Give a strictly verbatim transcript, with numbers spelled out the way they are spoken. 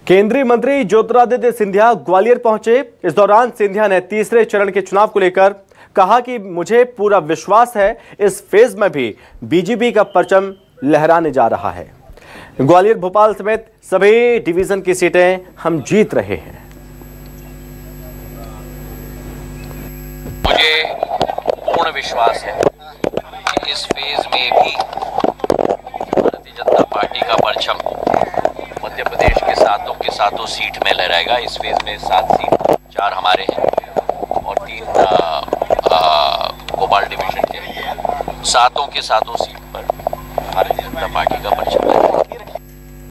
केंद्रीय मंत्री ज्योतिरादित्य सिंधिया ग्वालियर पहुंचे। इस दौरान सिंधिया ने तीसरे चरण के चुनाव को लेकर कहा कि मुझे पूरा विश्वास है इस फेज में भी बीजेपी का परचम लहराने जा रहा है। ग्वालियर भोपाल समेत सभी डिवीजन की सीटें हम जीत रहे हैं। मुझे पूर्ण विश्वास है कि इस फेज में भी भारतीय जनता पार्टी का परचम मध्य प्रदेश के सातों के सातों सीट में लहराएगा। इस फेज में सात सीट, चार हमारे हैं और तीन भोपाल डिवीजन के, सातों के सातों सीट पर भारतीय जनता पार्टी का परचम लहराएगा।